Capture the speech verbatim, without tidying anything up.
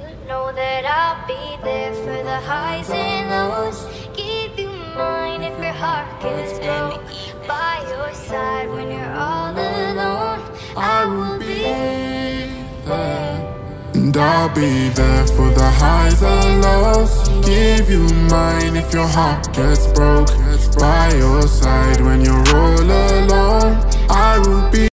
know that I'll be there for the highs and lows. Give you mine if your heart gets broke. By your side when you're all alone, I will be there. And I'll be there for the highs and lows. Give you mine if your heart gets broke. By your side when you're all alone, I will be